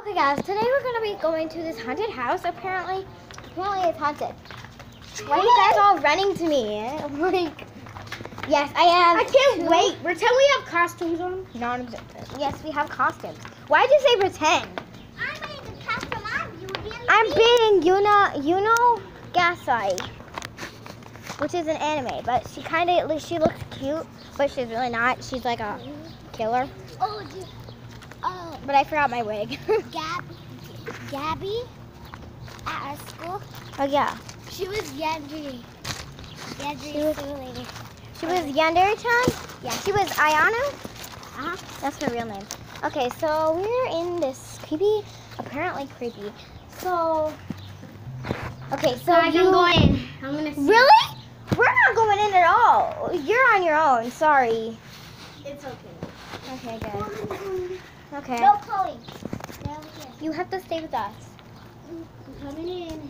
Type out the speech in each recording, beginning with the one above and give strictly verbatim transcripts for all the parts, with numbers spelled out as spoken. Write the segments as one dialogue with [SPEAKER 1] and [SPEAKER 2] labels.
[SPEAKER 1] Okay guys, today we're gonna be going to this haunted house. Apparently, apparently it's haunted. Why are you guys all running to me? Like, yes, I am.
[SPEAKER 2] I can't
[SPEAKER 1] two
[SPEAKER 2] wait. Pretend we have costumes on.
[SPEAKER 1] Non-existent. Yes, we have costumes. Why'd you say pretend?
[SPEAKER 2] I made the costume on Beauty and
[SPEAKER 1] I'm
[SPEAKER 2] the
[SPEAKER 1] being Yuna, Yuno Gasai, which is an anime, but she kind of, she looks cute, but she's really not. She's like a killer.
[SPEAKER 2] Oh, oh,
[SPEAKER 1] But I forgot my wig.
[SPEAKER 2] Gab, Gabby at our school.
[SPEAKER 1] Oh yeah.
[SPEAKER 2] She was Yandri.
[SPEAKER 1] She
[SPEAKER 2] Yandri
[SPEAKER 1] was-
[SPEAKER 2] school lady.
[SPEAKER 1] She was Yandere-chan?
[SPEAKER 2] Yeah.
[SPEAKER 1] She was Ayano?
[SPEAKER 2] Uh-huh.
[SPEAKER 1] That's her real name. Okay, so we're in this creepy, apparently creepy. So, okay, so
[SPEAKER 2] Guys,
[SPEAKER 1] you...
[SPEAKER 2] I'm going. I'm gonna see.
[SPEAKER 1] Really? We're not going in at all. You're on your own, sorry.
[SPEAKER 2] It's okay.
[SPEAKER 1] Okay, good. Okay.
[SPEAKER 2] No, Chloe. No, we can't.
[SPEAKER 1] You have to stay with us.
[SPEAKER 2] I'm coming in.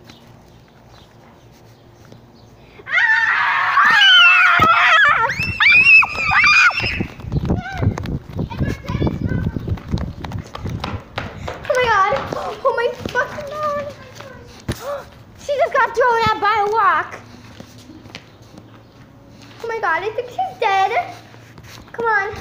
[SPEAKER 1] Oh my god. Oh my fucking god. She just got thrown out by a rock. Oh my god, I think she's dead. Come on.